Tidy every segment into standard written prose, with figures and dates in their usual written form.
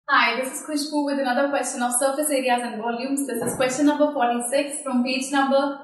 Hi, this is Khushbu with another question of surface areas and volumes. This is question number 46 from page number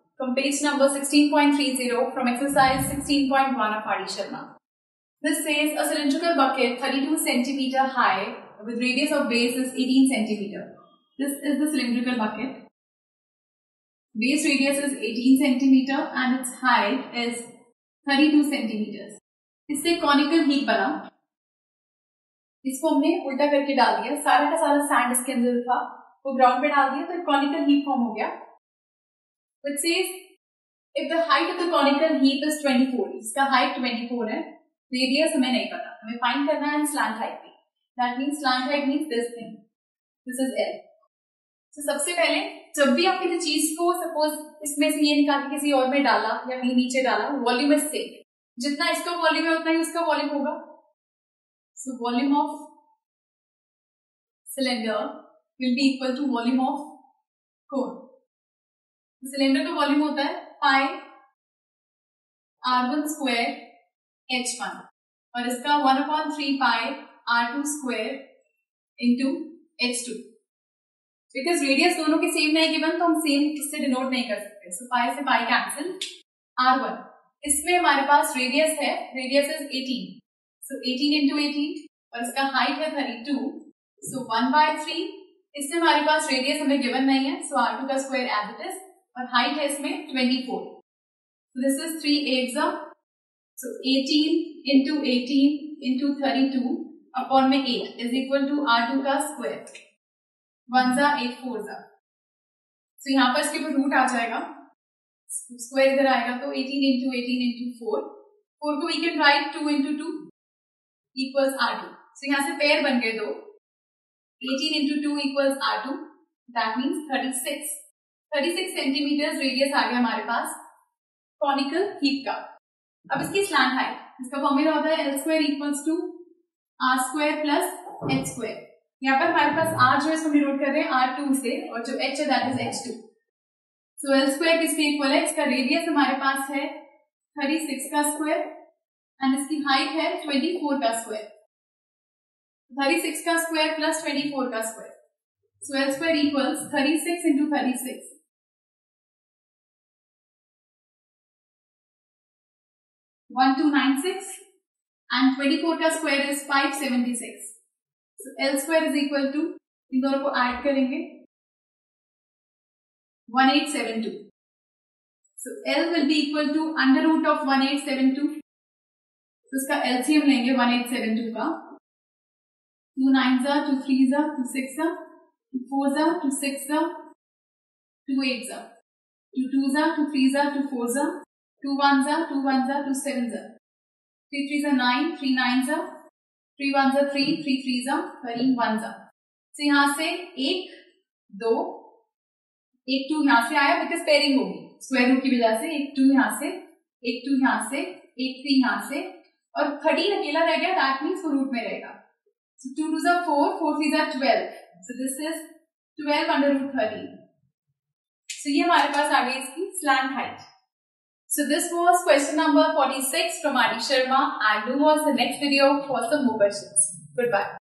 16.30 from exercise 16.1 of R.D. Sharma. This says a cylindrical bucket 32 centimeter high with radius of base is 18 centimeter. This is the cylindrical bucket. Base radius is 18 centimeter and its height is 32 centimeters. इससे conical heap बना. इसको हमने उल्टा करके डाल दिया, सारा का सारा सैंड इसके अंदर था वो ग्राउंड पे डाल दिया तो कॉनिकल हीप फॉर्म हो गया. It says if the height of the conical heap is 24, इसका हाइट 24 है, रेडियस हमें नहीं पता, हमें फाइंड करना है स्लैंट हाइट भी. That means slant height means this thing, this is L. तो सबसे पहले जब भी आप किसी चीज को सपोज इसमें से ये निकाल के किसी और में डाला या कहीं नीचे डाला, वॉल्यूम इज सेम, जितना इसका वॉल्यूम है उतना ही उसका वॉल्यूम होगा. So volume of cylinder will be equal to volume of cone. Cylinder का वॉल्यूम होता है पाई r1 स्क्वायर h1 और इसका 1/3 pi r2 square into h2. Because radius दोनों के सेम नहीं गिवन तो हम सेम इससे डिनोट नहीं कर सकते. सो पाई से पाई कैंसिल. r1 इसमें हमारे पास रेडियस है, रेडियस इज 18. So 18 into 18 और इसका हाइट है 32. So 1/3. इसमें हमारे पास रेडियस हमें गिवन नहीं है, so r2 का स्क्वायर एज इट इज और हाइट है इसमें 24. So this is 3 8s. So 18 into 18 into 32 upon में 8 is equal to r2 का स्क्वायर. 1 8 4. So यहाँ पर इसके ऊपर रूट आ जाएगा, स्क्वायर इधर आएगा तो 18 into 18 into 4. 4 को we can write 2 into 2 equals R2. So यहाँ से पेयर बन गए दो. 18 into 2 equals R2. That means 36. 36 centimetre radius आ गया हमारे पास कॉनिकल हीप का. अब इसकी स्लैंट हाइट, इसका फॉर्मूला होता है L square equals to R square plus H square. यहाँ पर हमारे पास R जो है इसको डिनोट कर रहे हैं R2 से और जो H है that is H2. So L square किसके इक्वल है, इसका रेडियस हमारे पास है 36 का स्क्वायर एंड इसकी हाइट है 24 का स्क्वायर. 36 का स्क्वायर प्लस 24 का square. So L square equals 36 into 36 1296 and 24 का square is 576. So L square is equal to, इन दोनों को ऐड करेंगे 1872. So L will be equal to under root of 1872. तो इसका एलसीएम लेंगे 1872 का. 2 9s 2 3s 2 6s 2 4s 2 6s 2 8s 2 2s 2 3s 2 4s 2 1s 2 1s 2 7s 3 3s 9 3 9s 3 1s 3 3 3s 3 1s. तो यहाँ से 1 2 1 2 यहाँ से आया बिकॉज पेयरिंग होगी स्क्वायर रूट की वजह से. 1 2 यहाँ से, 1 2 यहाँ से, 1 3 यहाँ से और 13 अकेला रह गया. दैट मीन्स वो रूट में रहेगा. So 2 2s are 4, 4 3s are 12. So this is 12 under root 13. So ये हमारे पास आ गई इसकी slant height. So this was question number 46 from R.D. Sharma and do watch the next video for some more questions. Goodbye.